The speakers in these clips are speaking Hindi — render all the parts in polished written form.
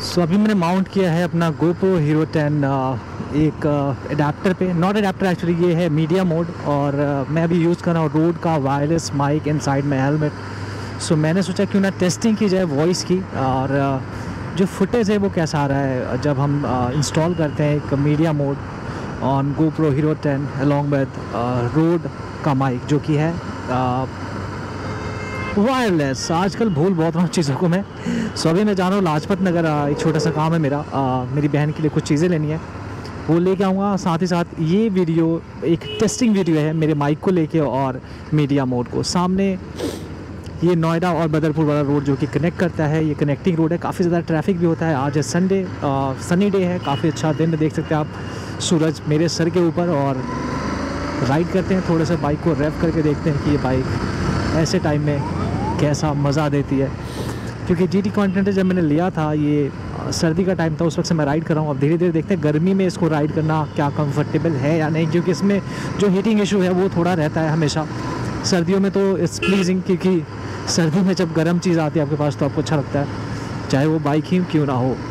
सो अभी मैंने माउंट किया है अपना GoPro Hero 10 एक एडाप्टर पे, नॉट एडाप्टर एक्चुअली, ये है मीडिया मोड। और मैं अभी यूज़ कर रहा हूँ रोड का wireless mic inside my helmet. So मैंने सोचा क्यों ना टेस्टिंग की जाए वॉइस की, और जो फुटेज है वो कैसा आ रहा है जब हम इंस्टॉल करते हैं एक media mode on GoPro Hero 10 along with Rode का माइक जो कि है वायरलेस। आजकल भूल बहुत रहा हूँ चीज़ों को मैं। सो अभी मैं जा रहा हूँ लाजपत नगर, एक छोटा सा काम है मेरा, मेरी बहन के लिए कुछ चीज़ें लेनी है, वो लेके आऊँगा। साथ ही साथ ये वीडियो एक टेस्टिंग वीडियो है मेरे माइक को लेके और मीडिया मोड को। सामने ये नोएडा और बदरपुर वाला रोड जो कि कनेक्ट करता है, ये कनेक्टिंग रोड है। काफ़ी ज़्यादा ट्रैफिक भी होता है। आज है संडे, सनी डे है, काफ़ी अच्छा दिन है। देख सकते हैं आप सूरज मेरे सर के ऊपर, और राइड करते हैं थोड़ा सा, बाइक को रेव करके देखते हैं कि ये बाइक ऐसे टाइम में कैसा मज़ा देती है। क्योंकि GT कॉन्टिनेंटर जब मैंने लिया था ये सर्दी का टाइम था, उस वक्त से मैं राइड कर रहा हूँ। अब धीरे धीरे देखते हैं गर्मी में इसको राइड करना क्या कंफर्टेबल है या नहीं, क्योंकि इसमें जो हीटिंग इशू है वो थोड़ा रहता है हमेशा। सर्दियों में तो इट्स प्लीजिंग, क्योंकि सर्दी में जब गर्म चीज़ आती है आपके पास तो आपको अच्छा लगता है, चाहे वो बाइक ही क्यों ना हो।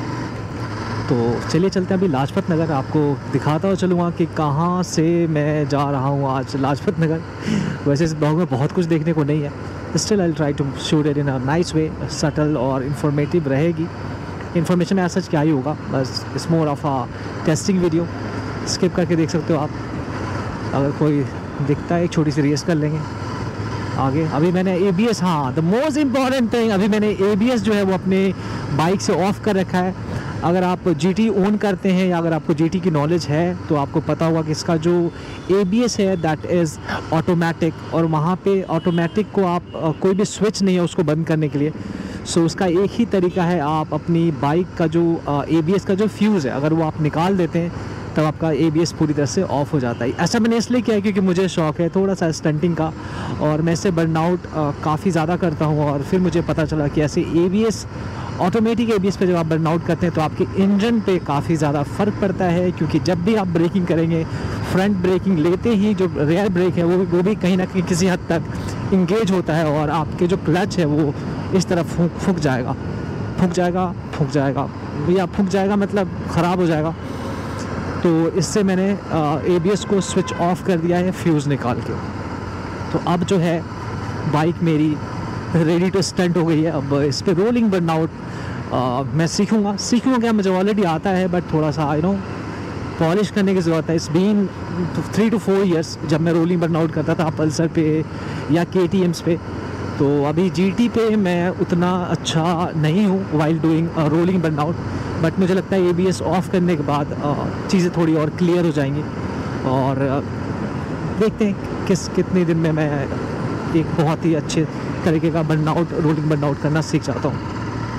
तो चलिए चलते हैं अभी लाजपत नगर, आपको दिखाता हुआ चलूँगा कि कहाँ से मैं जा रहा हूँ आज लाजपत नगर। वैसे इस ब्लॉग में बहुत कुछ देखने को नहीं है, still I try to shoot it in a nice way, subtle और इन्फॉर्मेटिव रहेगी। इन्फॉर्मेशन ऐसा क्या ही होगा, बस it's more of a testing video. Skip करके देख सकते हो आप, अगर कोई दिखता है एक छोटी सी रेस कर लेंगे आगे। अभी मैंने ABS, हाँ द मोस्ट इम्पॉर्टेंट थिंग, अभी मैंने ABS जो है वो अपने बाइक से ऑफ़ कर रखा है। अगर आप GT ओन करते हैं या अगर आपको GT की नॉलेज है तो आपको पता होगा कि इसका जो ABS है दैट इज़ ऑटोमेटिक, और वहाँ पे ऑटोमेटिक को आप कोई भी स्विच नहीं है उसको बंद करने के लिए। सो उसका एक ही तरीका है, आप अपनी बाइक का जो ABS का जो फ्यूज़ है अगर वो आप निकाल देते हैं तब आपका ABS पूरी तरह से ऑफ हो जाता है। ऐसा मैंने इसलिए किया है क्योंकि मुझे शौक़ है थोड़ा सा स्टंटिंग का, और मैं इससे बर्नआउट काफ़ी ज़्यादा करता हूँ। और फिर मुझे पता चला कि ऐसे ABS, ऑटोमेटिक ABS पे जब आप बर्नआउट करते हैं तो आपके इंजन पे काफ़ी ज़्यादा फ़र्क पड़ता है। क्योंकि जब भी आप ब्रेकिंग करेंगे, फ्रंट ब्रेकिंग लेते ही जो रेयर ब्रेक है वो भी कहीं ना कहीं किसी हद तक इंगेज होता है, और आपके जो क्लच है वो इस तरफ फूक जाएगा या फूक जाएगा मतलब ख़राब हो जाएगा। तो इससे मैंने ABS को स्विच ऑफ कर दिया है फ्यूज़ निकाल के। तो अब जो है बाइक मेरी रेडी टू स्टंट हो गई है। अब इस पर रोलिंग बर्नआउट मैं सीखूँगा क्या, मुझे ऑलरेडी आता है, बट थोड़ा सा पॉलिश करने की ज़रूरत है। इट्स बीन 3 to 4 years जब मैं रोलिंग बर्नआउट करता था पल्सर पे या KTMs पे। तो अभी GT पे मैं उतना अच्छा नहीं हूँ while doing rolling burnout, but मुझे लगता है ABS ऑफ करने के बाद चीज़ें थोड़ी और क्लियर हो जाएंगी। और देखते हैं कितने दिन में मैं एक बहुत ही अच्छे तरीके का रोलिंग बर्नआउट करना सीख जाता हूँ।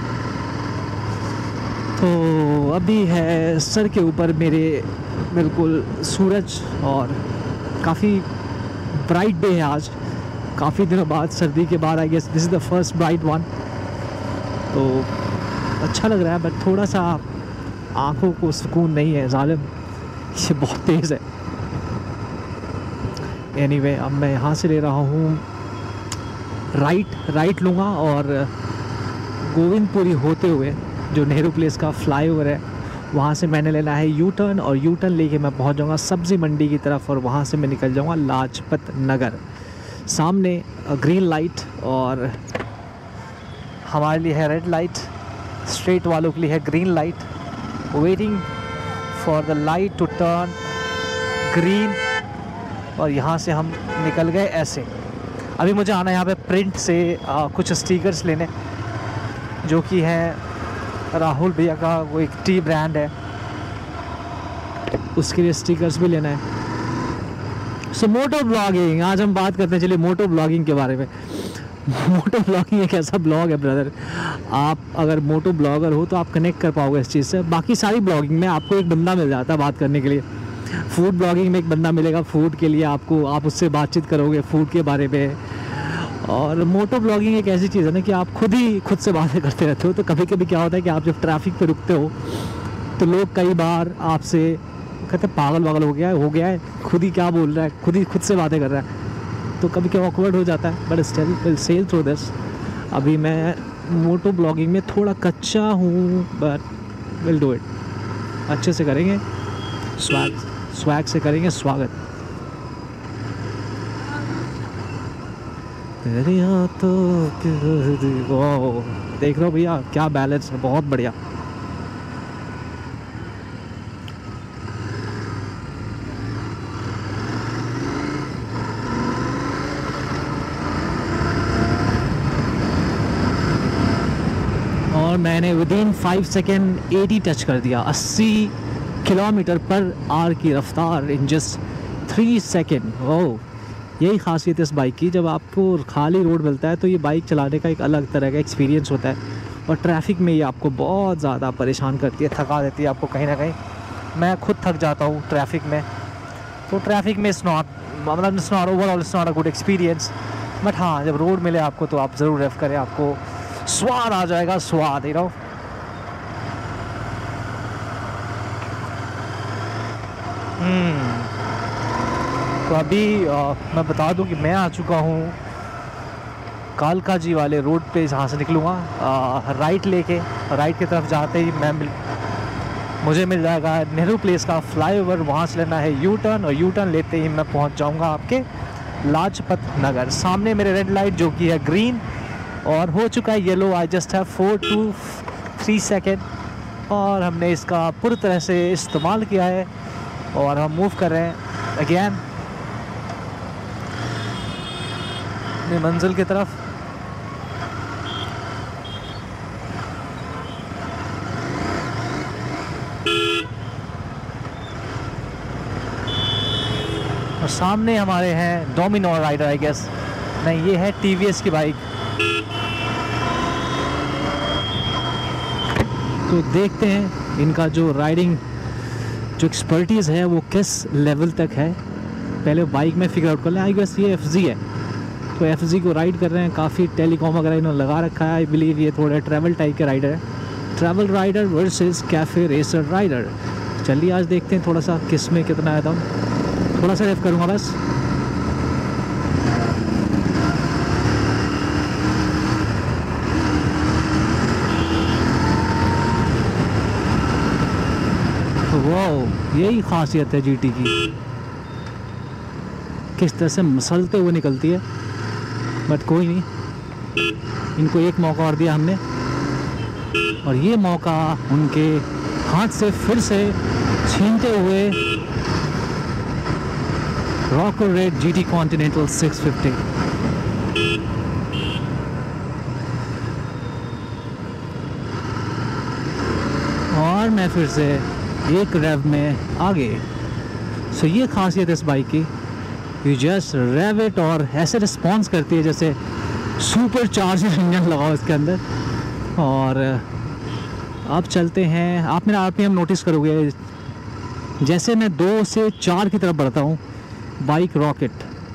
तो अभी है सर के ऊपर मेरे बिल्कुल सूरज, और काफ़ी ब्राइट डे है आज, काफ़ी दिनों बाद, सर्दी के बाद I guess this is the first bright one. तो अच्छा लग रहा है, बट थोड़ा सा आँखों को सुकून नहीं है, जालिम ये बहुत तेज़ है। एनीवे, अब मैं यहाँ से ले रहा हूँ राइट लूँगा, और गोविंदपुरी होते हुए जो नेहरू प्लेस का फ्लाईओवर है वहाँ से मैंने लेना है U-टर्न, और U-टर्न लेके मैं पहुँच जाऊँगा सब्ज़ी मंडी की तरफ, और वहाँ से मैं निकल जाऊँगा लाजपत नगर। सामने ग्रीन लाइट और हमारे लिए है रेड लाइट, स्ट्रेट वालों के लिए है green light. Waiting for the light to turn green, और यहाँ से हम निकल गए ऐसे। अभी मुझे आना है यहाँ पे प्रिंट से कुछ स्टिकर्स लेने, जो कि है राहुल भैया का वो एक टी ब्रांड है, उसके लिए स्टिकर्स भी लेना है। सो मोटो ब्लॉगिंग, आज हम बात करते हैं चलिए मोटो ब्लॉगिंग के बारे में। मोटो ब्लॉगिंग एक ऐसा ब्लॉग है ब्रदर, आप अगर मोटो ब्लॉगर हो तो आप कनेक्ट कर पाओगे इस चीज़ से। बाकी सारी ब्लॉगिंग में आपको एक बंदा मिल जाता है बात करने के लिए, फूड ब्लॉगिंग में एक बंदा मिलेगा फूड के लिए आपको, आप उससे बातचीत करोगे फूड के बारे में। और मोटो ब्लॉगिंग एक ऐसी चीज़ है ना कि आप खुद से बातें करते रहते हो। तो कभी कभी क्या होता है कि आप जब ट्रैफिक पे रुकते हो तो लोग कई बार आपसे कहते हैं पागल हो गया है, खुद ही क्या बोल रहा है, खुद से बातें कर रहा है, तो कभी क्या ऑकवर्ड हो जाता है। But still will sail through this. अभी मैं मोटो ब्लॉगिंग में थोड़ा कच्चा हूँ, बट विल डू इट। अच्छे से करेंगे, स्वैग से करेंगे स्वागत। तेरी हाथों की वाह, देख रहे हो भैया क्या बैलेंस है, बहुत बढ़िया। और मैंने विदिन 5 सेकेंड 80 टच कर दिया, 80 किलोमीटर पर आवर की रफ्तार इन जस्ट 3 सेकेंड। ओह, यही खासियत है इस बाइक की, जब आपको खाली रोड मिलता है तो ये बाइक चलाने का एक अलग तरह का एक्सपीरियंस होता है। और ट्रैफिक में ये आपको बहुत ज़्यादा परेशान करती है, थका देती है आपको कहीं ना कहीं। मैं खुद थक जाता हूँ ट्रैफिक में, तो ट्रैफिक में it's not overall it's not a good experience. But हाँ, जब रोड मिले आपको तो आप ज़रूर रेफ करें, आपको स्वाद आ जाएगा, स्वाद ही रहो। तो अभी मैं बता दूं कि मैं आ चुका हूँ कालका जी वाले रोड पे, जहाँ से निकलूँगा राइट लेके। राइट की तरफ जाते ही मुझे मिल जाएगा नेहरू प्लेस का फ्लाईओवर, वहाँ से लेना है यू टर्न, और यू टर्न लेते ही मैं पहुँच जाऊँगा आपके लाजपत नगर। सामने मेरे रेड लाइट जो कि है ग्रीन और हो चुका है yellow. I just have 4 to 3 second, और हमने इसका पूरी तरह से इस्तेमाल किया है और हम मूव कर रहे हैं अगेन अपनी मंजिल की तरफ। और सामने हमारे हैं डोमिनोर राइडर, आई गेस नहीं, ये है टीवीएस की बाइक। तो देखते हैं इनका जो राइडिंग जो एक्सपर्टीज़ है वो किस लेवल तक है, पहले बाइक में फिगर आउट कर लें। आई गेस ये FZ है, तो FZ को राइड कर रहे हैं। काफ़ी टेलीकॉम वगैरह इन्होंने लगा रखा है। आई बिलीव ये थोड़े ट्रैवल टाइप के राइडर है। Travel rider versus cafe racer rider. चलिए आज देखते हैं थोड़ा सा किस में कितना है दम। थोड़ा सा रेफ करूँगा बस। वाह, यही खासियत है GT की, किस तरह से मसलते हुए निकलती है। बट कोई नहीं, इनको एक मौका और दिया हमने, और ये मौका उनके हाथ से फिर से छीनते हुए रॉकर रेड GT कॉन्टिनेंटल 650। और मैं फिर से एक रेव में आगे। सो ये खासियत है इस बाइक की, यू जस्ट रेव इट और ऐसे रिस्पॉन्स करती है जैसे सुपर चार्जर इंजन लगाओ इसके अंदर। और अब चलते हैं, आप मेरा RPM नोटिस करोगे जैसे मैं 2 से 4 की तरफ बढ़ता हूँ। बाइक रॉकेट,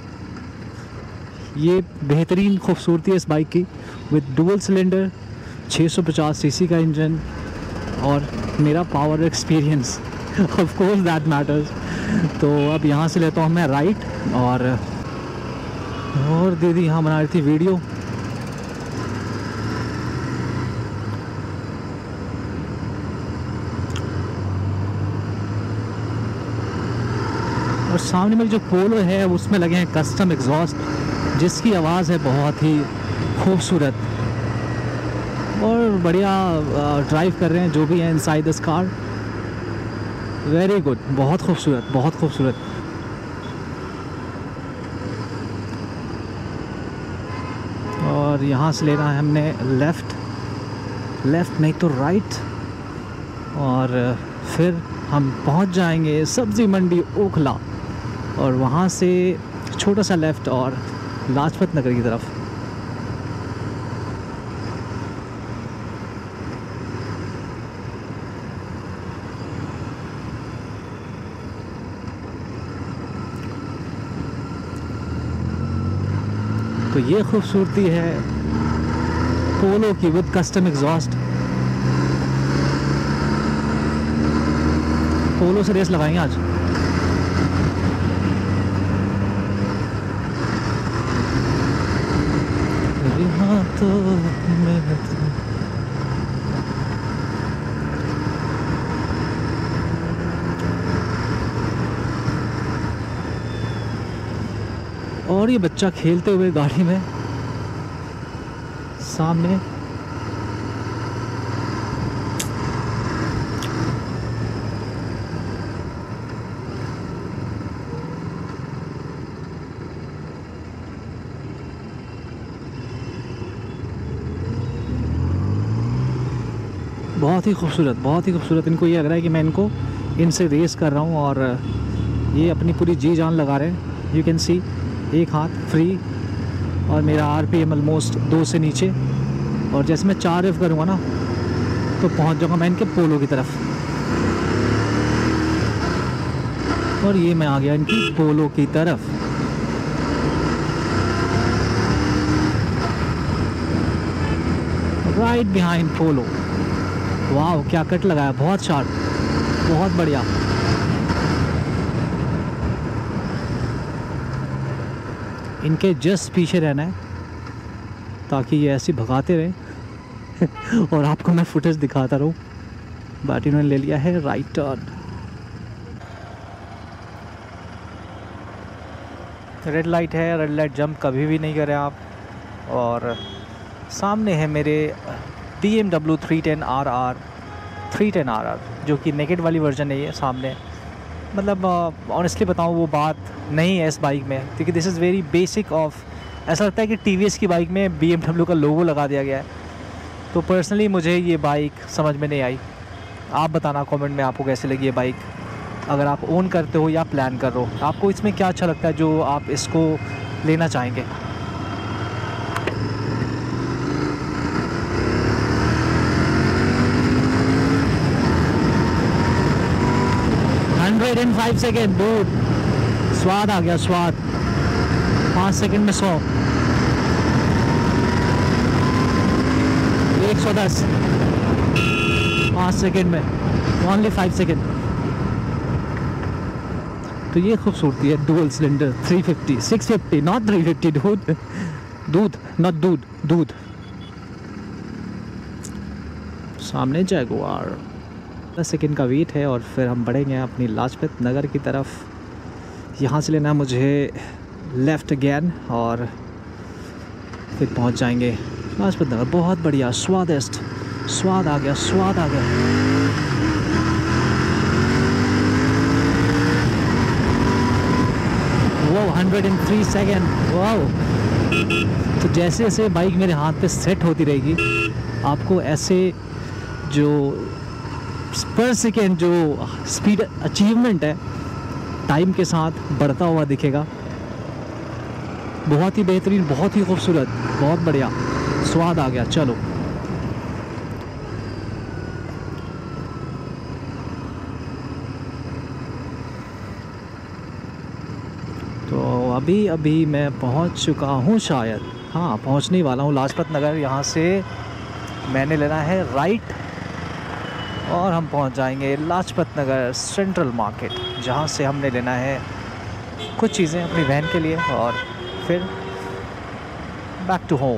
ये बेहतरीन खूबसूरती है इस बाइक की, विद डुअल सिलेंडर 650 सीसी का इंजन और मेरा power experience, of course that matters. तो अब यहाँ से लेता हूँ मैं राइट, और दीदी यहाँ बना रही थी वीडियो। और सामने में जो पोलो है उसमें लगे हैं कस्टम एग्जॉस्ट, जिसकी आवाज़ है बहुत ही खूबसूरत। और बढ़िया ड्राइव कर रहे हैं जो भी हैं inside this car, very good, बहुत खूबसूरत, बहुत खूबसूरत। और यहाँ से लेना है हमने लेफ़्ट नहीं तो राइट, और फिर हम पहुँच जाएंगे सब्ज़ी मंडी ओखला, और वहाँ से छोटा सा लेफ़्ट और लाजपत नगर की तरफ। तो ये खूबसूरती है पोलो की विद कस्टम एग्जॉस्ट। पोलो से रेस लगाएंगे आज। तो मेहनत। और ये बच्चा खेलते हुए गाड़ी में सामने। बहुत ही खूबसूरत, बहुत ही खूबसूरत। इनको ये लग रहा है कि मैं इनसे रेस कर रहा हूँ और ये अपनी पूरी जी जान लगा रहे हैं। यू कैन सी एक हाथ फ्री और मेरा RPM ऑलमोस्ट 2 से नीचे। और जैसे मैं 4 रेव करूँगा ना तो पहुँच जाऊँगा मैं इनके पोलो की तरफ। और ये मैं आ गया इनकी पोलो की तरफ। Right behind Polo. वाह क्या कट लगाया, बहुत शार्प, बहुत बढ़िया। इनके जस्ट पीछे रहना है ताकि ये ऐसे भगाते रहें और आपको मैं फुटेज दिखाता रहूं। बट इन्होंने ले लिया है राइट टर्न। रेड लाइट है, रेड लाइट जंप कभी भी नहीं करें आप। और सामने है मेरे BMW 310RR जो कि नेकेड वाली वर्जन है ये सामने। मतलब ऑनेस्टली बताऊँ वो बात नहीं है इस बाइक में, क्योंकि this is very basic of. ऐसा लगता है कि TVS की बाइक में BMW का लोगो लगा दिया गया है। तो पर्सनली मुझे ये बाइक समझ में नहीं आई। आप बताना कमेंट में आपको कैसे लगी ये बाइक, अगर आप ओन करते हो या प्लान कर रहे हो। आपको इसमें क्या अच्छा लगता है जो आप इसको लेना चाहेंगे। इन 5 सेकेंड दूर स्वाद आ गया, स्वाद। 5 सेकेंड में 100, 110, 5 सेकेंड में, ओनली 5 सेकेंड। तो ये खूबसूरती है डुअल सिलेंडर 350 650 नॉट 350 दूध नॉट दूध। सामने जैगुआर। 10 सेकेंड का वेट है और फिर हम बढ़ेंगे अपनी लाजपत नगर की तरफ। यहाँ से लेना मुझे लेफ़्ट अगेन और फिर पहुँच जाएंगे लाजपत नगर। बहुत बढ़िया, स्वादिष्ट, स्वाद आ गया, स्वाद आ गया। वो 103 सेकेंड। वाह। तो जैसे जैसे बाइक मेरे हाथ पे सेट होती रहेगी आपको ऐसे जो पर सेकेंड जो स्पीड अचीवमेंट है टाइम के साथ बढ़ता हुआ दिखेगा। बहुत ही बेहतरीन, बहुत ही खूबसूरत, बहुत बढ़िया, स्वाद आ गया। चलो तो अभी मैं पहुंच चुका हूं शायद। हाँ, पहुंचने ही वाला हूं लाजपत नगर। यहाँ से मैंने लेना है राइट और हम पहुंच जाएंगे लाजपत नगर सेंट्रल मार्केट, जहां से हमने लेना है कुछ चीज़ें अपनी बहन के लिए और फिर बैक टू होम।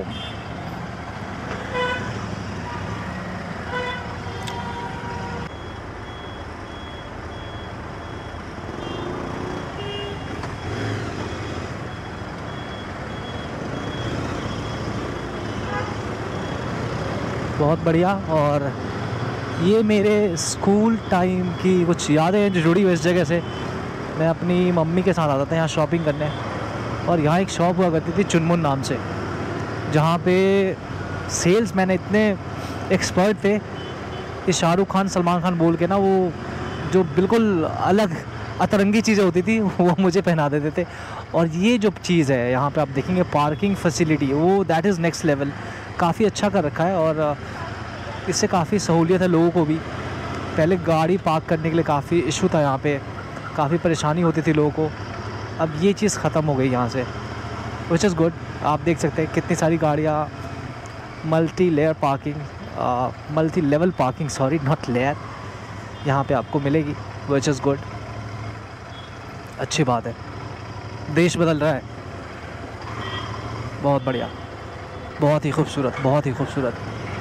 बहुत बढ़िया। और ये मेरे स्कूल टाइम की कुछ यादें हैं जो जुड़ी हुई इस जगह से। मैं अपनी मम्मी के साथ आता था यहाँ शॉपिंग करने, और यहाँ एक शॉप हुआ करती थी चुनमुन नाम से, जहाँ पे सेल्स मैन इतने एक्सपर्ट थे कि शाहरुख खान, सलमान खान बोल के ना वो जो बिल्कुल अलग अतरंगी चीज़ें होती थी वो मुझे पहना देते थे। और ये जो चीज़ है यहाँ पे आप देखेंगे पार्किंग फैसिलिटी, वो दैट इज़ नेक्स्ट लेवल। काफ़ी अच्छा कर रखा है और इससे काफ़ी सहूलियत है लोगों को भी। पहले गाड़ी पार्क करने के लिए काफ़ी इशू था यहाँ पे, काफ़ी परेशानी होती थी लोगों को। अब ये चीज़ ख़त्म हो गई यहाँ से, विच इज़ गुड। आप देख सकते हैं कितनी सारी गाड़ियाँ multi layer parking, multi level parking, sorry not layer, यहाँ पे आपको मिलेगी, विच इज़ गुड। अच्छी बात है, देश बदल रहा है, बहुत बढ़िया। बहुत ही खूबसूरत, बहुत ही खूबसूरत।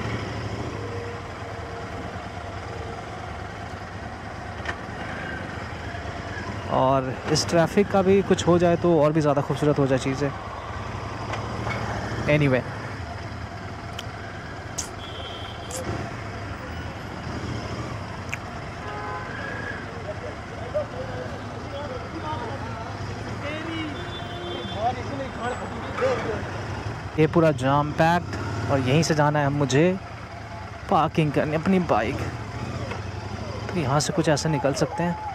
और इस ट्रैफिक का भी कुछ हो जाए तो और भी ज़्यादा खूबसूरत हो जाए चीज़ें। एनीवे ये पूरा जाम पैक्ड और यहीं से जाना है मुझे पार्किंग करने अपनी बाइक। तो यहाँ से कुछ ऐसे निकल सकते हैं।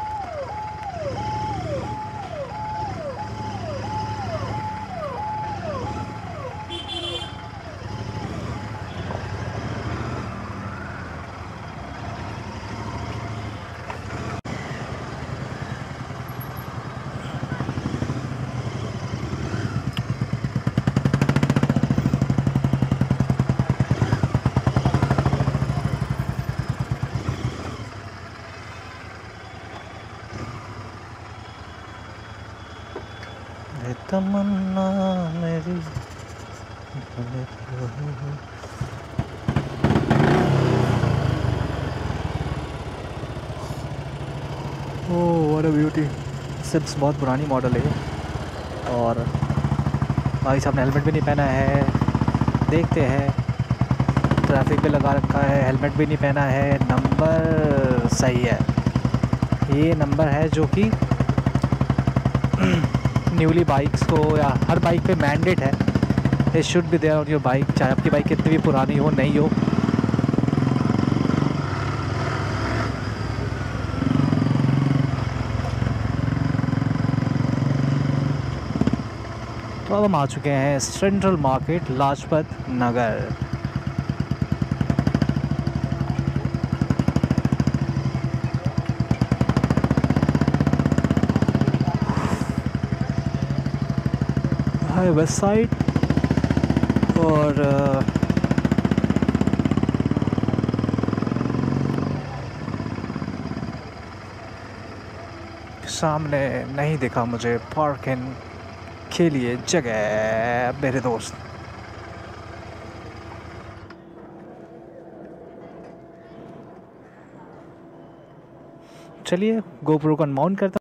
तमन्ना मेरी ओह व्हाट अ ब्यूटी। सिप्स बहुत पुरानी मॉडल है ये। और भाई साहब ने हेलमेट भी नहीं पहना है। देखते हैं, ट्रैफिक पे लगा रखा है, हेलमेट भी नहीं पहना है। नंबर सही है, ये नंबर है जो कि न्यूली बाइक्स को या हर बाइक पे मैंडेट है। It should be there on your bike, चाहे आपकी बाइक कितनी भी पुरानी हो नहीं हो। तो अब हम आ चुके हैं सेंट्रल मार्केट लाजपत नगर। है वेस्ट साइड और सामने नहीं दिखा मुझे पार्किंग के लिए जगह मेरे दोस्त। चलिए गोप्रो को अनमाउंट करता